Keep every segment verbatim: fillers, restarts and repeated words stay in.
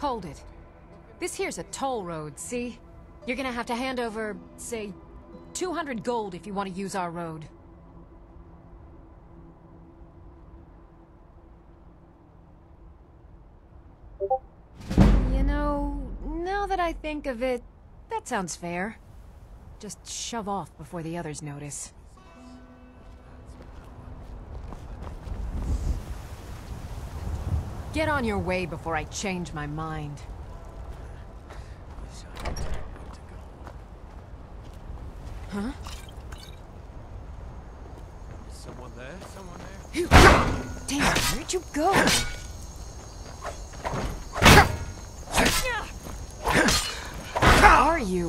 Hold it. This here's a toll road, see? You're gonna have to hand over, say, two hundred gold if you want to use our road. You know, now that I think of it, that sounds fair. Just shove off before the others notice. Get on your way before I change my mind. Huh? Is someone there? Someone there? Damn, where'd you go? Where are you?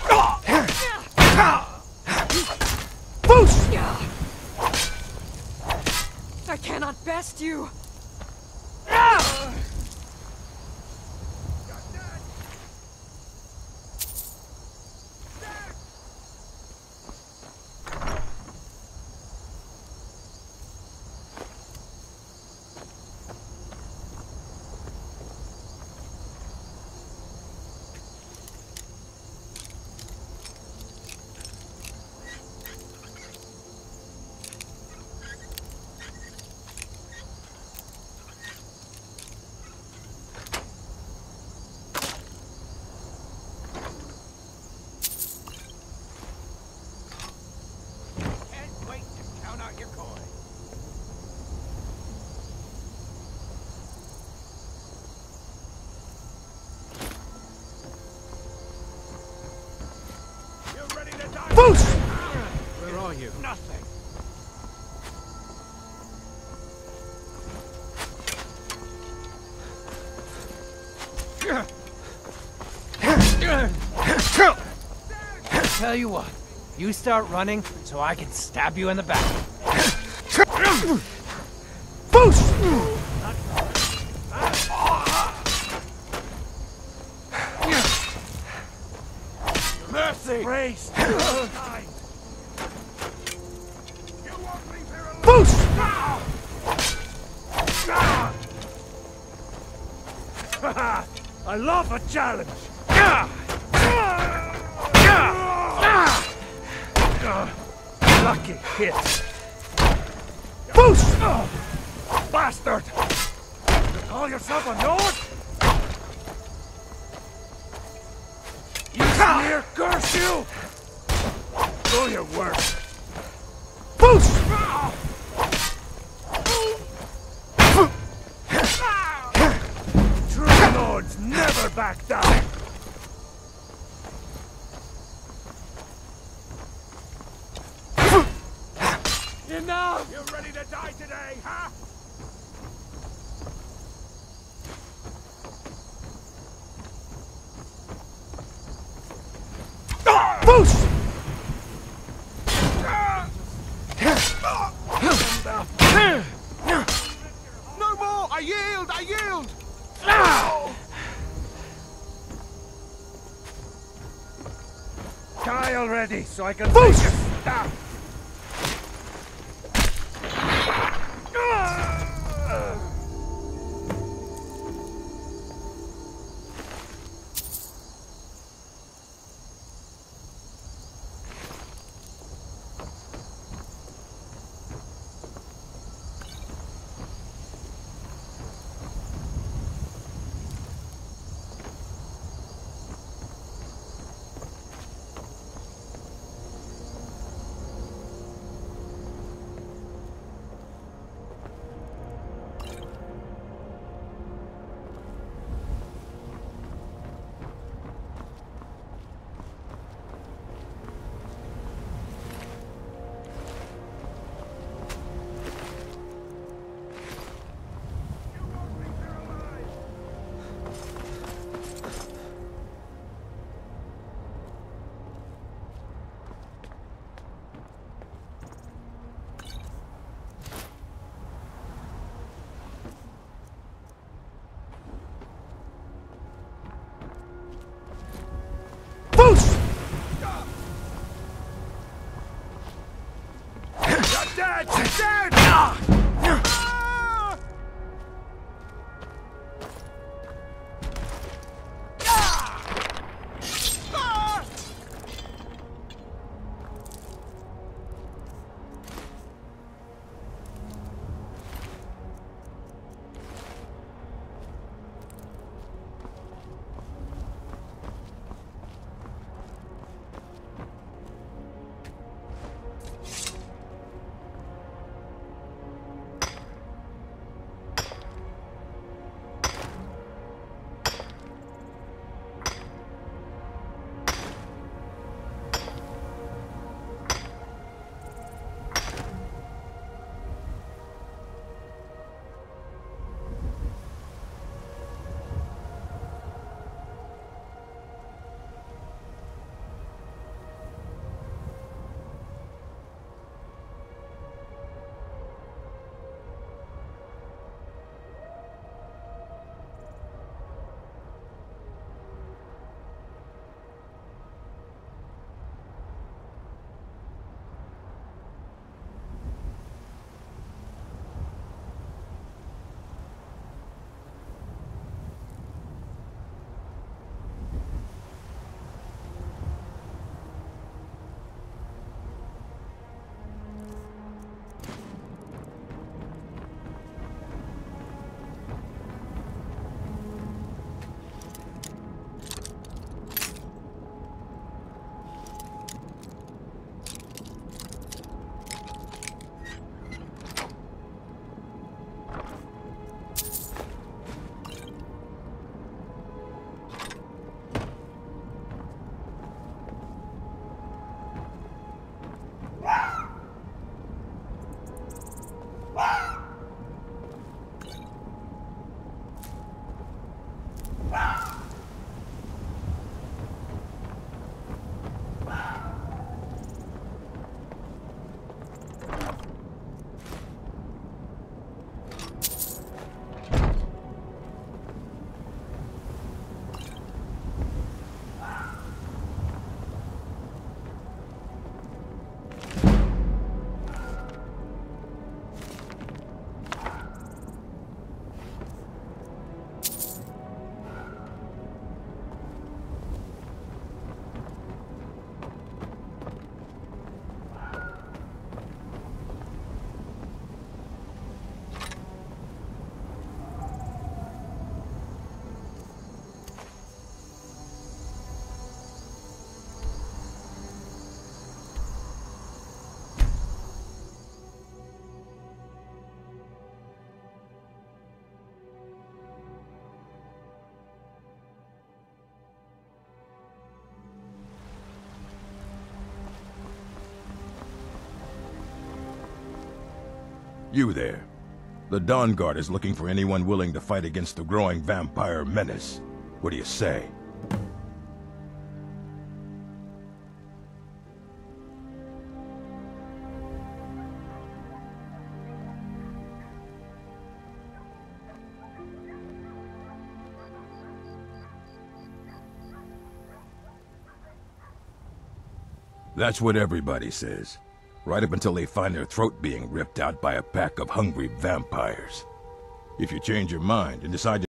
Boost! I cannot best you! Boost! Where are you? Nothing. Tell you what, you start running so I can stab you in the back. Boost! Mercy! Praise! Boost! I love a challenge! Lucky hit! Boost! Bastard! You call yourself a Nord? You sneer, curse you! Do your work! Boost! True Lords never back down! Enough! You ready to die today, huh? Boost! No more! I yield! I yield! Die already, so I can boost! Take you down. You there. The Dawn Guard is looking for anyone willing to fight against the growing vampire menace. What do you say? That's what everybody says. Right up until they find their throat being ripped out by a pack of hungry vampires. If you change your mind and decide to